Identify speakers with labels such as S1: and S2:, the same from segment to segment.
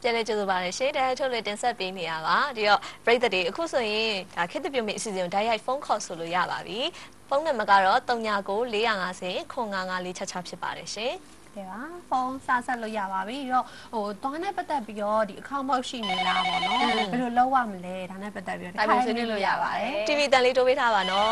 S1: ပြန်လဲကျေးဇူးပါတယ်ရှင်တဲ့ထုတ်လွှင့်တင်ဆက်ပေးနေရပါဒီတော့ပရိသတ်တွေအခုဆိုရင်ဒါခေတ်သစ်ပြုတ်မိအစီအစဉ်ကိုဓာတ်ရိုက်ဖုန်းခေါ်ဆိုလို့ရပါပြီဖုန်းနံပါတ်ကတော့399450 95466ဖြစ်ပါတယ်ရှင်
S2: ကဲပါဖုန်းဆက်ဆက်လို့ရပါပြီပြီးတော့သွားနဲ့ပတ်သက်ပြီးတော့ဒီအခါမောက်ရှိနေလားပေါ့နော်ဘယ်လိုလုပ်ရမလဲဒါနဲ့ပတ်သက်ပြီးတော့
S1: ဒါဆွေးနွေးလို့ရပါတယ် TV တန်လေးတိုးပေးထားပါနော်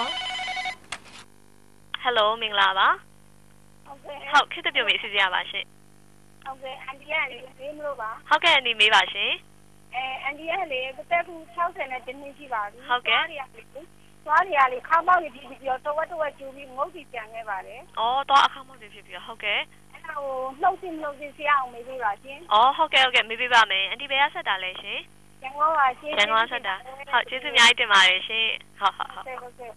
S3: Hello မင်္ဂလာပါဟုတ်ခေတ်သစ်ပြုတ်မိအစီအစဉ်ရပါရှင်
S4: ဟုတ်ကဲ့အန်တီကလေမေးမလို့ပါ
S3: ဟုတ်ကဲ့အန်တီမေးပါရှင်
S4: အန်တီကလေတစ်သက်ခု60နဲ့တင်းနှစ်ရှိပါပြီ
S3: ဟုတ်ကဲ့
S4: သွားရလေခေါင်းပေါက်ရပြီးပြီးတော့တဝက်ကျူပြီးငုတ်စီပြန်ခဲ့ပါတယ်
S3: သွားအခါမောက်တွေဖြစ်ပြီးဟုတ်ကဲ့
S4: အဲ့ဒါကိုနှုတ်စီဆရာအောင်မေးပေးပါရှင်
S3: ဟုတ်ကဲ့မေးပေးပါမယ်အန်တီဘယ်ကဆက်တာလဲရှင်
S4: ရန်ကုန်ပါရှင်
S3: ရန်ကုန်ဆက်တာဟုတ်ကျေးဇူးအများကြီးတင်ပါတယ်ရှင်ဟုတ်ကဲ့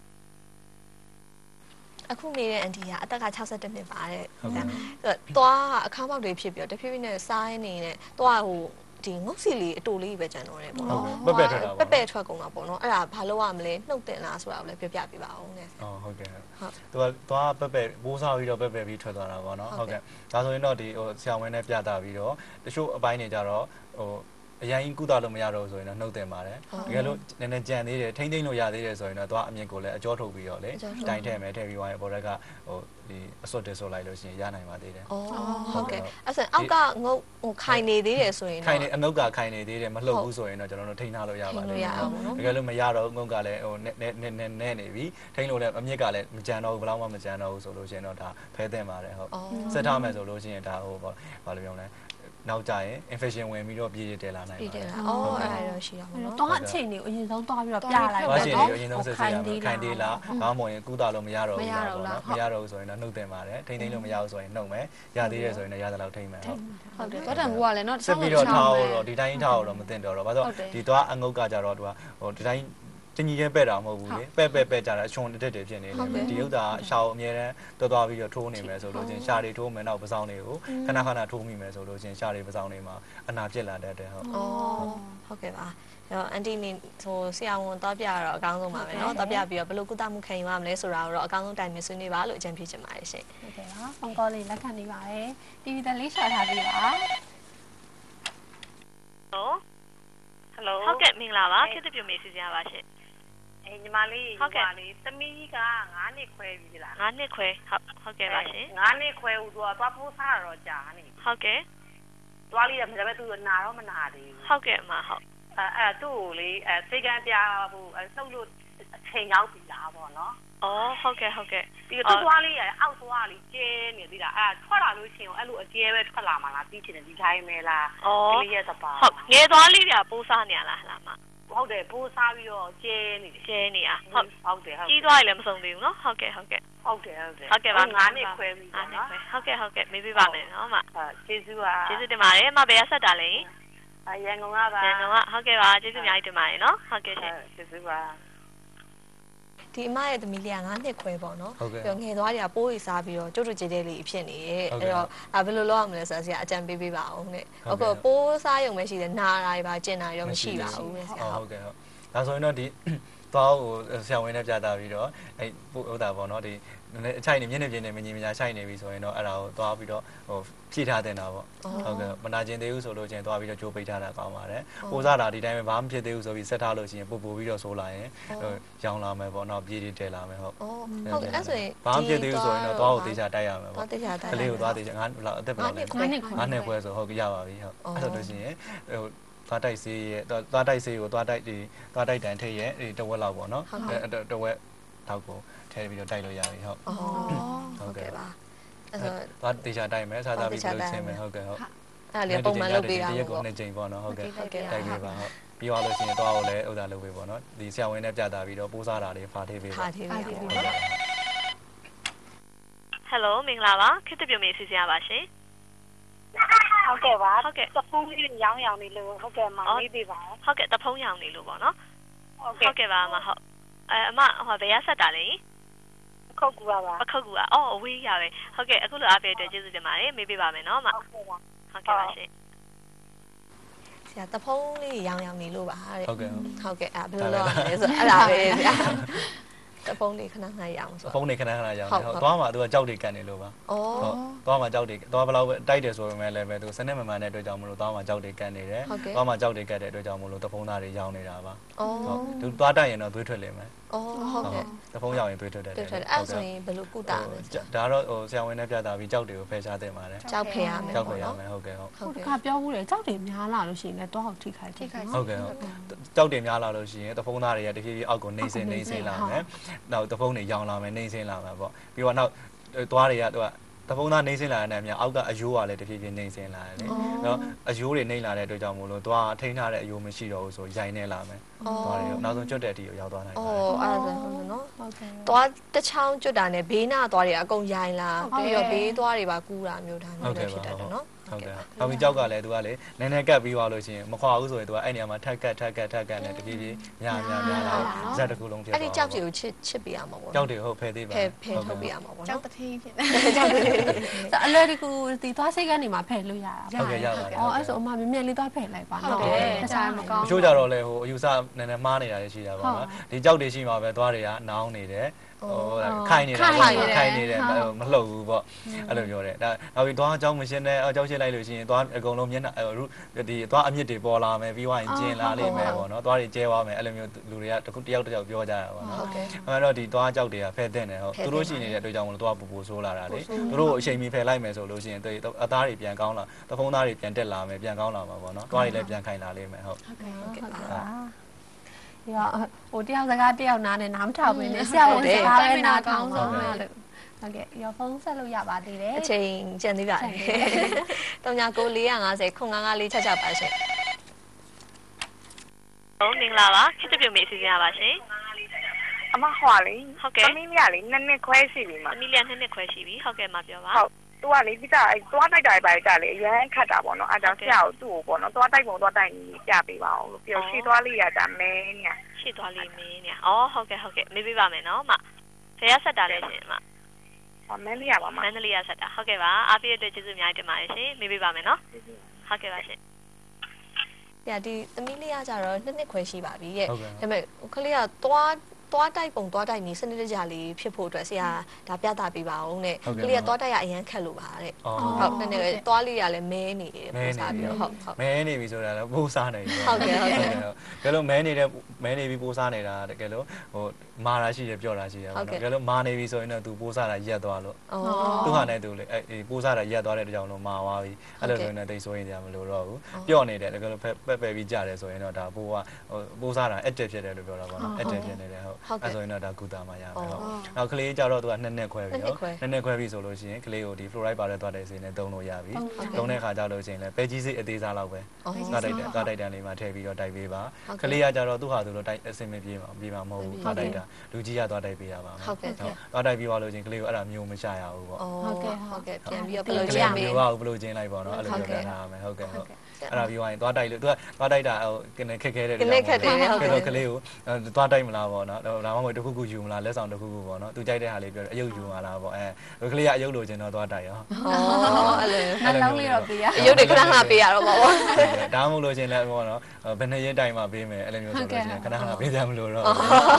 S1: အခုမေးတဲ့အန်တီကအသက်က62နှစ်ပါတဲ့သွားအခါမောက်တွေဖြစ်ပြီးတော့တဖြည်းဖြည်းနဲ့စားရင်းနေနဲ့သွားဟိုဒီငုတ်စီလေးအတူလေးပဲကြံတော့တယ်ပေါ့နော်
S5: ပက်ထွက်တာ
S1: ပေါ့ပက်ထွက်ကုန်တာပေါ့နော်အဲ့ဒါဘာလို့ရမလဲနှုတ်တင်လားဆိုတာကိုလည်းပြောပြပေးပါဦးနဲ့
S5: ဟုတ်ကဲ့သူကသွားပက်ပိုးစားပြီးတော့ပက်ပြီးထွက်သွားတာပေါ့နော်ဟုတ်ကဲ့ဒါဆိုရင်တော့ဒီဟိုဆရာဝန်နဲ့ပြတာပြီးတော့တချို့အပိုင်းတွေကြတော့ဟိုအရင်ကုသလို့မရတော့ဆိုရင်တော့နှုတ်တင်ပါတယ်တကယ်လို့နည်းနည်းကြံသေးတယ်ထိမ့်သိမ့်လို့ရသေးတယ်ဆိုရင်တော့သွားအမြင့်ကိုလည်းအကျော်ထုတ်ပြီးတော့လေတိုင်ထည့်မယ်ထည့်ပြီးသွားရင်ဘော်ရက်ကဟိုဒီအစွတ်တက်ဆိုလိုက်လို့ရှိရင်ရနိုင်ပါသေးတယ်
S1: ဟုတ်ကဲ့အဲ့ဆိုအောက်ကငုတ်ဟိုခိုင်နေသေးတယ်ဆိုရင်
S5: ခိုင်နေအငုတ်ကခိုင်နေသေးတယ်မလှုပ်ဘူးဆိုရင်တော့ကျွန်တော်တို့ထိန်းထားလို့ရပါတယ်တကယ်လို့မရတော့ငုတ်ကလည်းဟိုနဲနေပြီထိန်းလို့လည်းအမြင့်ကလည်းမကြံတော့ဘူးဘယ်တော့မှမကြံတော့ဘူးဆိုလို့ရှိရင်တော့ဒါဖဲသင့်ပါတယ်ဟုတ်ဆက်ထားမယ်ဆိုလို့ရှိရင်ဒါဟိုဘာလို့ပြောလဲနောက်ကြရင် infection ဝင်ပြီးတော့ပြည်တယ်လာနိုင်ပါတယ်
S1: ။အဲ့ဒါတော့ရှိရမှာနော်
S2: ။တော့အချိန်ကိုအရင်ဆုံးသွားပြီးတော့ပြလိုက်
S5: ပါတော့။အရင်ဆုံးဆက်ရမယ်။ခိုင်သေးလား။ဘာမှမဟုတ်ရင်ကုသလို့မရတော့ဘူးလားပေါ့နော်။မရတော့ဘူးဆိုရင်တော့နှုတ်တင်ပါတယ်။ထိမ့်သိမ်းလို့မရဘူးဆိုရင်နှုတ်မယ်။ရသေးတယ်ဆိုရင်လည်းရသလောက်ထိမ့်မယ်ဟုတ်
S2: ။ဟုတ်တယ်။တော့တန်ဘူးကလည်းနော်
S5: ဆက်ပြီးတော့ထားတော့ဒီတိုင်းထားတော့မသိတော့ဘာလို့ဒီသွားအငုတ်ကကြတော့သူကဟိုဒီတိုင်းတညီချင်းပဲ့တာမဟုတ်ဘူးလေပဲ့ကြတာအချွန်တက်တယ်ဖြစ်နေတယ်ဒီဥစ္စာရှာကိုအမြဲတမ်းသွားပြီးတော့ထိုးနေမယ်ဆိုလို့ချင်းရှာတွေထိုးမယ်နောက်ပစောင်းတွေကိုခဏထိုးမိမယ်ဆိုလို့ချင်းရှာတွေပစောင်းတွေမှာအနာပြစ်လာတတ်တယ်ဟုတ်
S1: ဟုတ်ကဲ့ပါအဲ့တော့အန်တီနေဟိုဆရာဝန်တော့ပြရတော့အကောင်းဆုံးပါပဲเนาะတော့ပြပြီးတော့ဘယ်လိုကုသမှုခံယူရမလဲဆိုတာကိုတော့အကောင်းဆုံးတိုင်မြင်ဆွေးနွေးပါလို့အကြံပြုချင်ပါတယ်ရှင်
S2: ဟုတ်ကဲ့ပါဖုန်းကောလေးလက်ခံနေပါတယ် TV တလေးရှာထားပေးပါ
S3: ဟယ်လိုဟုတ်ကဲ့မင်္ဂလာပါခေတ်သစ်ပြုတ်မိစီစဉ်ရပါရှင်
S4: ညီမလေးသမီးကြီးက9နှစ်ခွဲပြီလား
S3: 9နှစ်ခွဲဟုတ်ကဲ့ပါရှင်
S4: 9နှစ်ခွဲဟိုသွားပိုးစားတော့ကြာနေ
S3: ဟုတ်ကဲ့
S4: သွားလိရတယ်ဒါပေမဲ့သူနာတော့မနာသေးဘူး
S3: ဟုတ်ကဲ့အမဟုတ်
S4: အဲ့သူ့ကိုလေစိတ်ကံပြဟိုနှုတ်လို့အချိန်ရောက်ပြီလားပေါ့နော်
S3: ဟုတ်ကဲ့
S4: ဒီတော့သွားလေးရအောက်သွားလေးကျဲနေသေးတာအဲ့ထွက်လာလို့ရှိရင်အဲ့လိုအကျဲပဲထွက်လာမှာလားပြီးချင်တယ်ဒီတိုင်းပဲလား
S3: ကလေးရဲ့သပါဟုတ်ငယ်သွားလေးတွေကပိုးစားနေရလားဟလားမ
S4: ဟုတ်တယ်ပိုးစားပြီးတော့ကျဲနေတယ်
S3: ဟုတ်တယ်ကြီးသွားရင်လည်းမဆုံးသေးဘူးနော်ဟုတ်ကဲ့ပါ
S4: 9နှစ်ခွဲပြီ
S3: ပေါ့နော်ဟုတ်ကဲ့မေးပြပါမယ်နော်မ
S4: ကျေးဇူး
S3: တင်ပါတယ်မဘယ်ရဆက်တာလဲ
S4: ရန်ကုန်ကပါ
S3: ရန်ကုန်ကဟုတ်ကဲ့ပါကျေးဇူးအများကြီးတင်ပါတယ်နော်ဟုတ်ကဲ့ရှင်
S4: ကျေးဇူးပါ
S1: ဒီအမရဲ့သမီးလေးက9နှစ်ခွဲပေါ့နော်ပြီးတော့ငယ်သွားတွေကပိုးရီစားပြီးတော့ကျုပ်တို့ကြည်တဲ့လေးဖြစ်နေရဲ့အဲ့တော့ဘယ်လိုလုပ်ရမလဲဆိုတော့ဆရာအကြံပေးပါအောင်တဲ့အခုပိုးစားရုံပဲရှိတယ်နာတာတွေပါကျင်တာရောမရှိပါဘူးဆရာ
S5: ဟုတ်ကဲ့ဟုတ်ဒါဆိုရင်တော့ဒီသွားဟိုဆရာဝန်နဲ့ပြတာပြီးတော့အဲ့ဟုတ်တာပေါ့နော်ဒီအချိုက်နေမျက်နှာပြင်နေမငြိမ်မညာချိုက်နေပြီဆိုရင်တော့အဲ့ဒါကိုသွားပြီးတော့ဟိုဖြည့်ထားတင်တာပေါ့ဟုတ်ကဲ့မနာကျင်သေးဘူးဆိုလို့ချင်းသွားပြီးတော့ကြိုးပိတ်ထားတာကောင်းပါတယ်ပိုးစားတာဒီတိုင်းပဲဘာမှဖြစ်သေးဘူးဆိုပြီးဆက်ထားလို့ရှိရင်ပို့ပြီးတော့ဆိုးလာရင်ရောင်လာမယ်ပေါ့နော်ပြေးတဲလာမယ်ဟုတ်
S1: ဟုတ်ကဲ့အဲ့ဆိုရင်
S5: ဘာမှဖြစ်သေးဘူးဆိုရင်တော့သွားကိုတေချာတိုက်ရမယ်ပေါ့
S1: တေချာတိုက်က
S5: လေးကိုသွားတေချာငါဘယ်လောက်အသက်ဘယ်လောက်လဲ
S2: 9
S5: နှစ်ခွဲဆိုဟုတ်ရပါပြီဟုတ်အဲ့ဆိုလို့ရှိရင်ဟိုသွားတိုက်စေးရဲ့သွားတိုက်စေးကိုသွားတိုက်တန်ထိတ်ရဲ့တဝက်လောက်ပေါ့နော်တဝက်ထောက်ကိုထဲပြီးတော့တိုက်လို့ရပြီဟုတ်
S1: ဟုတ်ကဲ့ပါ
S5: အဲ့ဆိုသွားတေချာတိုက်မယ်စားစားပြီးလို့ဆင်းမယ်ဟုတ်ကဲ့ဟုတ်
S1: အဲ့လေပုံမှန်လုပ်ပေးတာ
S5: ပေါ့ဒီရက်ကို2ချိန်ပေါ့နော်ဟုတ်ကဲ့တိုက်ပေးပါဟုတ်ပြီးသွားလို့ရှိရင်သွားကိုလည်းဥစ္စာလုပ်ပေးပေါ့နော်ဒီဆရာဝန်နဲ့ပြတာပြီးတော့ပိုးစားတာတွေဖာထေးပေးပါ
S1: ဖာထေးပေးပါဟယ်
S3: လိုမင်္ဂလာပါခေတ်သစ်ပြုတ်မိစီစဉ်ရပါရှင်
S4: ဟုတ်ကဲ့ပါတဖုံးလေးရောင်းနေလို့ဟုတ်ကဲ့မမေးပေးပါ
S3: ဟုတ်ကဲ့တဖုံးရောင်းနေလို့ပေါ့နော်ဟုတ်ကဲ့ပါမဟုတ်အမဟိုဘယ်ရဆက်တာလဲ
S4: အခုတ်ကူပါ
S3: အခုတ်ကူအဝေးရပဲဟုတ်ကဲ့အခုလိုအားပေးတဲ့ကျေးဇူးတင်ပါတယ်မေးပေးပါမယ်နော်မဟုတ်ကဲ့ပါရှင်
S1: ဆရာတဖုံးလေးရောင်းနေလို့ပါတဲ့
S5: ဟုတ်ကဲ့
S1: အဲ့ဘယ်လိုလုပ်ရလဲဆိုအဲ့ဒါပဲဆရာတဖုံးလေးခဏခဏရအောင်ဆို
S5: ဖုန်းနေခဏခဏရအောင်ဟုတ်သွားမှာသူကကြောက်တွေကန်နေလို့ပါဟုတ်သွားမှာကြောက်တွေသွားဘယ်လောက်ပဲတိုက်တယ်ဆိုပေမဲ့လည်းပဲသူစနစ်မမှန်တဲ့အတွက်ကြောင့်မလို့သွားမှာကြောက်တွေကန်နေတယ်သွားမှာကြောက်တွေကတ်တဲ့အတွက်ကြောင့်မလို့တဖုံးသားတွေရောင်းနေတာပါဟုတ်သူသွားတိုက်ရင်တော့သွေးထွက်လိမ့်မယ်
S1: ဟုတ်ကဲ့
S5: တဖုံးရောက်ရင်သွေးထွက်တယ်
S1: အဲ့ဆိုရင်ဘယ်လိုကုတာလဲ
S5: ဒါတော့ဟိုဆရာဝန်နဲ့ပြတာပြီးကြောက်တွေကိုဖယ်ရှားတင်ပါတယ်
S1: ကြောက်ဖယ်ရမယ်
S5: ကြောက်ဖယ်ရမယ်ဟုတ်ကဲ့ဟုတ်
S2: ဒီကပြောမှုတယ်ကြောက်တွေများလာလို့ရှိရင်လည်းတော့ဟုတ်ထိခိုက်
S5: ဟုတ်ကဲ့ဟုတ်ကြောက်တွေများလာလို့ရှိရင်တဖုံးသားတွေကတဖြည်းဖြည်းအောက်ကိုနှိမ့်စင်းလာမယ်နောက်တဖုံးတွေရောင်းလာမယ်နှိမ့်စင်းလာမယ်ပေါ့ပြီးတော့နောက်သွားတွေကသူကတဖုံးသားနှိမ့်စင်းလာတဲ့အများအောက်ကအယိုးကလည်းတဖြည်းဖြည်းနှိမ့်စင်းလာတယ်လေနော်အယိုးတွေနှိမ့်လာတဲ့အတွက်ကြောင့်မို့လို့သွားထိန်းထားတဲ့အယိုးမရှိတော့ဘူးဆိုရိုင်းနေလာမယ်သွားတွေနောက်ဆုံးကျွတ်တဲ့အထိကိုရောက်သွားနိုင်တယ်
S1: အဲ့ဒါဆိုဟုတ်နော်ဟုတ်ကဲ့သွားတစ်ချောင်းကျွတ်တာနဲ့ဘေးနာသွားတွေအကုန်ရိုင်းလာပြီးတော့ဘေးသွားတွေပါကူးတာမျိုးဒါမျိုးလည်းဖြစ်တတ်တယ်နော်
S5: ဟုတ်ကဲ့နောက်ပြီးကြောက်ကလည်းသူကလေနည်းနည်းကတ်ပြီးသွားလို့ရှိရင်မခွာဘူးဆိုရင်သူကအဲ့နေရာမှာထက်ကတ်နဲ့တပြေးပြေးများလာဇက်တစ်ခုလုံးဖြစ်သွား
S1: အဲ့ဒီကြောက်တွေကိုချစ်ပေးရမှာပေါ့
S5: ကြောက်တွေဟုတ်ဖယ်သေးပါ
S1: ဖယ်ထုတ်ပေးရမှာပေါ့နော်
S2: ကြောက်တထင်းဖြစ်တယ်ကြောက်တွေအလွယ်တကူဒီသွားစိတ်ကနေမှဖယ်လို့ရတာ
S5: ဟုတ်ကဲ့ရပါတယ်
S2: အဲ့ဆိုအမမြင်မြင်လေးသွားဖယ်လိုက်ပါနော်တခြားမကောင်း
S5: ဘူးချိုးကြတော့လေဟိုအယူဆနည်းနည်းမှားနေတာရှိတာပေါ့နော်ဒီကြောက်တွေရှိမှာပဲသွားတွေကနောင်းနေတယ်ဟိုခိုင်နေတယ်မလှုပ်ဘူးပေါ့အဲ့လိုပြောတယ်ဒါနောက်ပြီးသွားအကြောင်းမရှင်းနဲ့အကြောင်းရှင်းလိုက်လို့ရှိရင်သွားအကုန်လုံးမျက်နှာဒီသွားအမြင့်တွေပေါ်လာမယ်ပြီးွားရင်ကျင်လာလိမ့်မယ်ပေါ့နော်သွားတွေကျဲသွားမယ်အဲ့လိုမျိုးလူတွေကတယောက်ပြောကြတာပေါ့နော်အဲ့တော့ဒီသွားကြောက်တွေကဖဲတဲ့တယ်ဟုတ်သူတို့ရှိနေတဲ့အတွက်ကြောင့်မလို့သွားပူဆိုးလာတာလေသူတို့အချိန်မီဖယ်လိုက်မယ်ဆိုလို့ရှိရင်အသားတွေပြန်ကောင်းလာတဖုံးသားတွေပြန်တက်လာမယ်ပြန်ကောင်းလာမှာပေါ့နော်သွားတွေလည်းပြန်ခိုင်လာလိမ့်မယ်ဟုတ်
S2: ဟိုတယောက်စကားတယောက်နားနဲ့နားမထောင်ဘဲနဲ့ဆရာဝန်စကားပဲနားထောင်ဆုံးလို့ဟုတ်ကဲ့ရောဖုန်းဆက်လို့ရပါသေးတယ်
S1: အချိန်ကျန်သေးပါတယ်399450 95466ပါရှင်
S3: ဟုတ်မင်္ဂလာပါချစ်တဲ့ပြုံမေးအစီအစဉ်ပါရှင်
S4: အမဟွာလေ
S3: ဟုတ်ကဲ့
S4: သမီးလေးကလေနှစ်ခွဲရှိပြီမှာ
S3: သမီးလေးနှစ်ခွဲရှိပြီဟုတ်ကဲ့မပြောပါ
S4: ဟုတ်သူကလေပြီးတာသွားတိုက်တာပဲကြလေအရန်ခတ်တာပေါ့နော်အားကြောင့်ဆရာကိုသူ့ကိုပေါ့နော်သွားတိုက်ပုံသွားတိုက်နေပြပေးပါအောင်လို့ပြောရှေ့သွားလေးရတာမဲညာ
S3: ရှေ့သွားလေးမဲညာအော်ဟုတ်ကဲ့မေးပေးပါမယ်နော်မဆရာဆက်တာလဲရှင်မ
S4: မန္တလေးရပါမ
S3: မန္တလေးရဆက်တာဟုတ်ကဲ့ပါအားပေးတဲ့ကျေးဇူးအများကြီးတင်ပါတယ်ရှင်မေးပေးပါမယ်နော်ဟုတ်ကဲ့ပါရှင်
S1: ညဒီသမီးလေးကကြတော့နှစ်ခွဲရှိပါပြီရဲ့ဒါပေမဲ့ခလေးကသွားတိုက်ပုံသွားတိုက်နေစနစ်တကျလေးဖြစ်ဖို့အတွက်ဆရာဒါပြသပေးပါအောင်တဲ့ကလေးကသွားတိုက်ရအရန်ခက်လို့ပါတဲ့ဟုတ်နည်းနည်းသွားလေးရလည်းမဲနေတယ်ပို့စားပြီးတော့ဟုတ်
S5: မဲနေပြီဆိုတာလည်းပို့စားနေပြီ
S1: ဟုတ်ကဲ့
S5: ကဲလို့မဲနေပြီးပို့စားနေတာတကယ်လို့ဟိုမာတာရှိတယ်ပြောတာရှိတယ်ပေါ့နော်တကယ်လို့မာနေပြီဆိုရင်တော့ तू ပို့စားတာရက်သွားလို့သူဟာနဲ့သူလေအေးပို့စားတာရက်သွားတဲ့ကြောင့်လို့မာသွားပြီအဲ့လိုဆိုရင်လည်းတိတ်ဆိုရင်ကြမလို့တော့ဘူးပြော့နေတယ်တကယ်လို့ပက်ပြီးကြတယ်ဆိုရင်တော့ဒါပို့ကပို့စားတာ active ဖြစ်တယ်လို့ပြောတာပေါ့နော် active ဖြစ်နေတယ်ဟုတ်အဲ့ဆိုရင်တော့ဒါကုသမှာရမယ်ဟုတ်နောက်ကလေးကြတော့သူကနှစ်ခွဲပြီဟုတ်နှစ်ခွဲပြီဆိုလို့ရှိရင်ကလေးကိုဒီ fluoride ပါတဲ့သွားတဲ့စီနဲ့တုံးလို့ရပြီတုံးတဲ့ခါကျလို့ရှိရင်လည်းပဲကြီးစိအသေးစားလောက်ပဲသွားတိုက်တန်လေးမှာထည့်ပြီးတော့တိုက်ပေးပါကလေးကကြတော့သူ့ဟာသူတို့တိုက်အစင်မပြေမှာမဟုတ်ဘူးသွားတိုက်တာလူကြီးကသွားတိုက်ပေးရပါမယ်
S1: ဟုတ်ကဲ့
S5: သွားတိုက်ပြီးသွားလို့ချင်းကလေးကိုအဲ့ဒါမျိုးမရှာရဘူးပေါ့
S1: ဟုတ်ကဲ့ပြန်ပြီးတော့ဘယ်လိုကျင်းပေး
S5: ဘယ်လိုကျင်းလိုက်ပေါ့နော်အဲ့လိုပြောပြထားရမယ်ဟုတ်ကဲ့ဟုတ်အဲ့ဒါပြီးသွားရင်သွားတိုက်လို့သူကသွားတိုက်တာဟိုကနေခက်ခဲတယ်
S1: ခက်တယ်ဟုတ်ကဲ့
S5: ကလေးကိုသွားတိုက်မလားပေါ့နော်ဒါမှမဟုတ်တစ်ခုယူမလားလက်ဆောင်တစ်ခုပေါ့နော်သူကြိုက်တဲ့ဟာလေးပြောတယ်အယုတ်ယူမလားပေါ့ကလေးကအယုတ်လိုချင်တော့သွားတိုက်ရော
S1: အဲ့လို
S2: နှလုံးလေးတော့ပေးရ
S1: အယုတ်တွေခဏပေးရတော့ပေါ့
S5: ဒါမှမဟုတ်လို့ချင်းလည်းပေါ့နော်ဘယ်နှစ်ရက်တိုင်မှပေးမယ်အဲ့လိုမျိုးဆိုလို့ချင်းခဏပေးကြမလို့တော့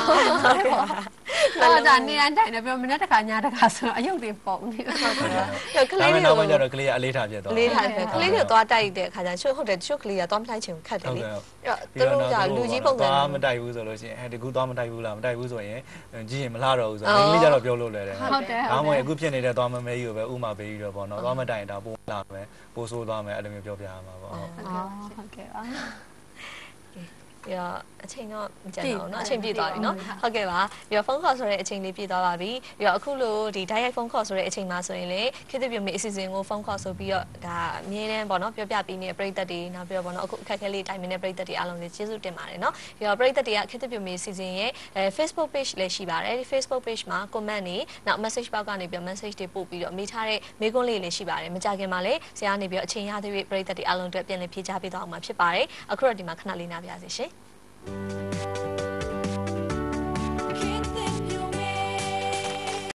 S2: တော့ဒါနေတိုင်းတိုင်တယ်ပြောမနေ့တခါညတခါဆိုတော့အယုတ်တွေပုံနေ
S1: တော့ကလေး
S5: တွေကိုနောက်မှကျတော့ကလေးကအလေးထားပြတ်သွား
S1: အလေးထားပြတ်ကလေးတွေသွားတိုက်တဲ့အခါကျချို့ဟုတ်တယ်ချို့ကလေးကသွားမတိုက်ချင်ခတ်တယ်လေအဲ့တော့သူတို့ကလူကြီးပုံစံ
S5: သွားမတိုက်ဘူးဆိုလို့ရှိရင်ဒီကူသွားမတိုက်ဘူးလားမတိုက်ဘူးဆိုရင်ကြည့်ရင်မလှတော့ဘူးဆိုတော့လေးကျတော့ပြောလို့လဲတယ်
S2: ဟုတ်တယ်
S5: ဒါမှမဟုတ်အခုဖြစ်နေတဲ့သွားမမဲကြီးကိုပဲဥမာပေးပြီးတော့ပေါ့နော်သွားမတိုက်ရင်ဒါပိုးလာမယ်ပိုးဆိုးသွားမယ်အဲ့လိုမျိုးပြောပြရမှာပေါ့
S2: ဟုတ်ကဲ့ပါ
S1: ပြီးတော့အချိန်တော့မကျန်တော့เนาะအချိန်ပြည့်သွားပြီเนาะဟုတ်ကဲ့ပါပြီးတော့ဖုန်းခေါ်ဆိုတဲ့အချိန်လေးပြည့်သွားပါပြီပြီးတော့အခုလိုဒီ direct ဖုန်းခေါ်ဆိုတဲ့အချိန်မှာဆိုရင်လေခေတ်သစ်ပြုံးမေအစီအစဉ်ကိုဖုန်းခေါ်ဆိုပြီးတော့ဒါအမြဲတမ်းပေါ့เนาะပြောပြပေးနေတဲ့ပရိသတ်တွေနောက်ပြီးတော့ပေါ့เนาะအခုအခက်အခဲလေးတိုင်မင်းတဲ့ပရိသတ်တွေအားလုံးကိုကျေးဇူးတင်ပါတယ်เนาะပြီးတော့ပရိသတ်တွေကခေတ်သစ်ပြုံးမေအစီအစဉ်ရဲ့ Facebook page လည်းရှိပါတယ်ဒီ Facebook page မှာ comment တွေနောက် message box ကနေပြီး message တွေပို့ပြီးတော့မိထားတဲ့မေးခွန်းလေးလည်းရှိပါတယ်မကြခင်မှာလည်းဆရာကနေပြီးတော့အချိန်ရသေးတဲ့ပရိသတ်တွေအားလုံးအတွက်ပြန်လည်ဖြေကြားပေးသွားအောင်မှာဖြစ်ပါတယ်အခုတော့ဒီမှာခဏလေးနားပြပါစေရှင်